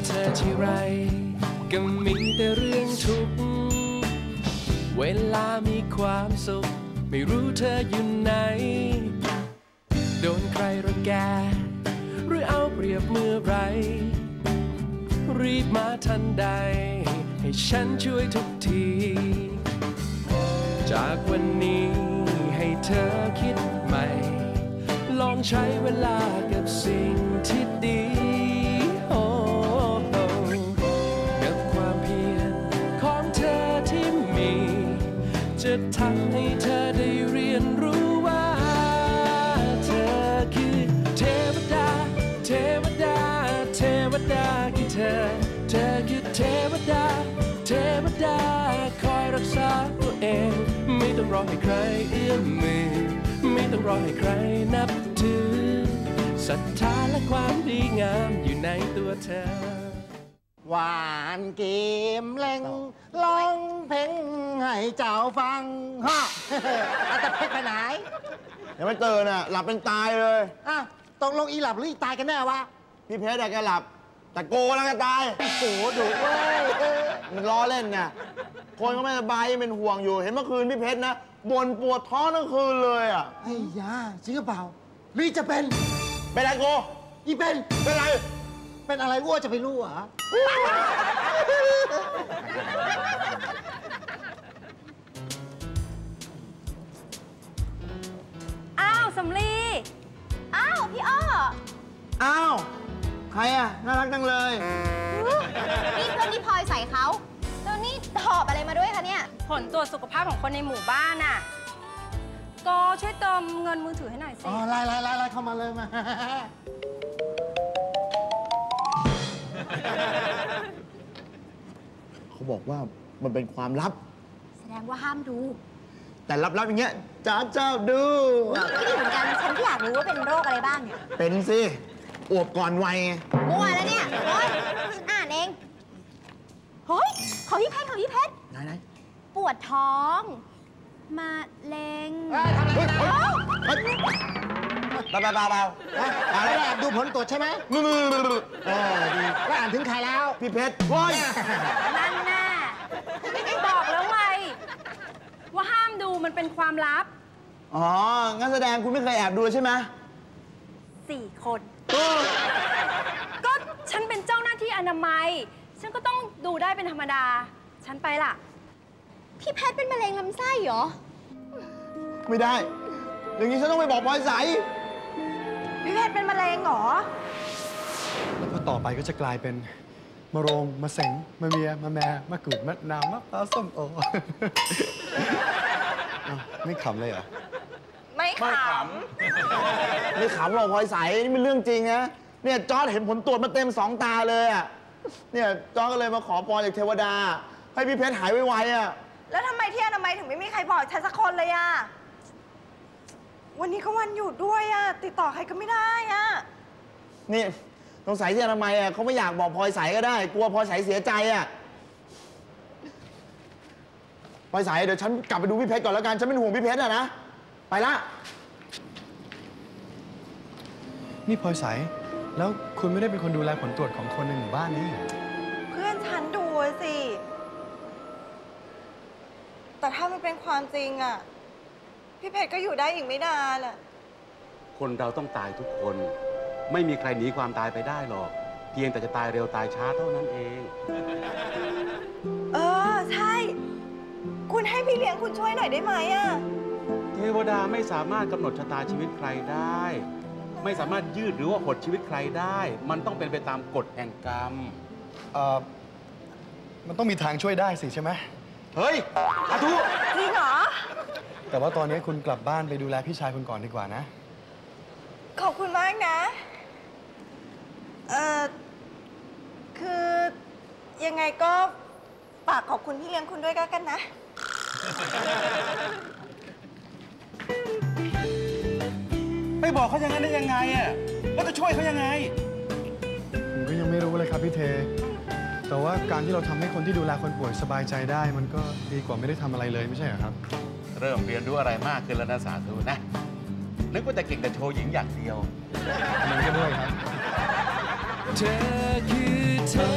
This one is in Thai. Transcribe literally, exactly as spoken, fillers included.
เธอที่ไรก็มีแต่เรื่องทุกข์เวลามีความสุขไม่รู้เธออยู่ไหนโดนใครรังแกหรือเอาเปรียบเมื่อไรรีบมาทันใดให้ฉันช่วยทุกทีจากวันนี้ให้เธอคิดใหม่ลองใช้เวลากับสิ่งที่ดีโอ้กับความเพียรของเธอที่มีจะทำให้เธอได้เรียนรู้ว่าเธอคือเทวดาเทวดาเทวดาคือเธอเธอคือเทวดาเทวดาคอยรักษาตัวเองไม่ต้องรอให้ใครเอื้อมมือไม่ต้องรอให้ใครนับถือศรัทธาและความดีงามอยู่ในตัวเธอหวานเกมเล่งร้องเพลงให้เจ้าฟังฮะอาจจะเพชรไปไหนยังไม่ตื่นอ่ะหลับเป็นตายเลยอ่ะตกลงอีหลับหรืออีตายกันแน่วะพี่เพชรอะแกหลับแต่โกแล้วก็ตายโกดุเว้ยมันล้อเล่นไงคนก็ไม่สบายเป็นห่วงอยู่เห็นเมื่อคืนพี่เพชรนะบ่นปวดท้องทั้งคืนเลยอ่ะไอ้ยาจริงหรือเปล่าหรือจะเป็นเป็นอะไรโกอีเป็นเป็นอะไรเป็นอะไรอ้วจะไปรู้เหรออ้าวสำลีอ้าวพี่อ้ออ้าวใครอ่ะน่ารักจังเลยนี่เพื่อนที่พลอยใส่เขาแล้วนี่หอบอะไรมาด้วยคะเนี่ยผลตรวจสุขภาพของคนในหมู่บ้านน่ะก็ช่วยเติมเงินมือถือให้หน่อยสิอ๋อไล่ไล่ไล่ไล่เข้ามาเลยมาเขาบอกว่ามันเป็นความลับแสดงว่าห้ามดูแต่ลับๆอย่างเงี้ยจ้าเจ้าดูไม่ดีเหมือนกันฉันก็อยากรู้ว่าเป็นโรคอะไรบ้างเนี่ยเป็นสิอวบก่อนวัยไงมั่วแล้วเนี่ยโอ๊ยอ่านเองเฮ้ยของพี่เพชรของพี่เพชรไหนไหนปวดท้องมาเลงเฮ้ยทำอะไรกันเบาเบาเบาอะไรแอบดูผลตรวจใช่ไหมเออดีแล้วอ่านถึงใครแล้วพี่เพชรว้ยนั่นแน่บอกแล้วไงว่าห้ามดูมันเป็นความลับอ๋องั้นแสดงคุณไม่เคยแอบดูใช่ไหมสี่คนก็ฉันเป็นเจ้าหน้าที่อนามัยฉันก็ต้องดูได้เป็นธรรมดาฉันไปล่ะพี่เพชรเป็นมะเร็งลำไส้เหรอไม่ได้อย่างนี้ฉันต้องไปบอกพลอยใสพี่เพชรเป็นมะเร็งเหรอแล้วพอต่อไปก็จะกลายเป็นมะโรงมะเสงมะเมียมะแมมะกรูดมะนาวมะพร้าวส้มโอไม่ขำเลยเหรอไม่ขำไม่ขำหรอกพลอยใสนี่เป็นเรื่องจริงนะเนี่ยจอร์จเห็นผลตรวจมาเต็มสองตาเลยอ่ะเนี่ยจอร์จก็เลยมาขอพรจากเทวดาให้พี่เพชรหายไวๆอ่ะแล้วทำไมที่อนามัยถึงไม่มีใครบอกฉันสักคนเลยอ่ะวันนี้ก็วันหยุดด้วยอ่ะติดต่อใครก็ไม่ได้อ่ะนี่สงสัยที่อนามัยอ่ะเขาไม่อยากบอกพลอยใสก็ได้กลัวพลอยใสเสียใจอ่ะพลอยใสเดี๋ยวฉันกลับไปดูพี่เพชรก่อนแล้วกันฉันเป็นห่วงพี่เพชรอ่ะนะไปละนี่พลอยใสแล้วคุณไม่ได้เป็นคนดูแลผลตรวจของคนในหมู่บ้านนี่เพื่อนฉันดูสิแต่ถ้ามันเป็นความจริงอ่ะพี่เพชรก็อยู่ได้อีกไม่นานอ่ะคนเราต้องตายทุกคนไม่มีใครหนีความตายไปได้หรอกเพียงแต่จะตายเร็วตายช้าเท่านั้นเองเออใช่คุณให้พี่เลี้ยงคุณช่วยหน่อยได้ไหมอ่ะเทวดาไม่สามารถกำหนดชะตาชีวิตใครได้ไม่สามารถยืดหรือว่าหดชีวิตใครได้มันต้องเป็นไปตามกฎแห่งกรรมเอ่อมันต้องมีทางช่วยได้สิใช่ไหมเฮ้ยอาทุจริงเหรอแต่ว่าตอนนี้คุณกลับบ้านไปดูแลพี่ชายคุณก่อนดีกว่านะขอบคุณมากนะเอ่อคือยังไงก็ฝากขอบคุณพี่เลี้ยงคุณด้วยกันนะไปบอกเขาอย่างนั้นได้ยังไงอ่ะแล้วจะช่วยเขายังไงผมก็ยังไม่รู้เลยครับพี่เทแต่ว่าการที่เราทำให้คนที่ดูแลคนป่วยสบายใจได้มันก็ดีกว่าไม่ได้ทำอะไรเลยไม่ใช่เหรอครับเริ่มเรียนรู้อะไรมากขึ้นแล้วนะสาธุนะนึกว่าจะเก่งแต่โชว์หญิงอย่างเดียวมันก็ด้วยครับเธอคือเท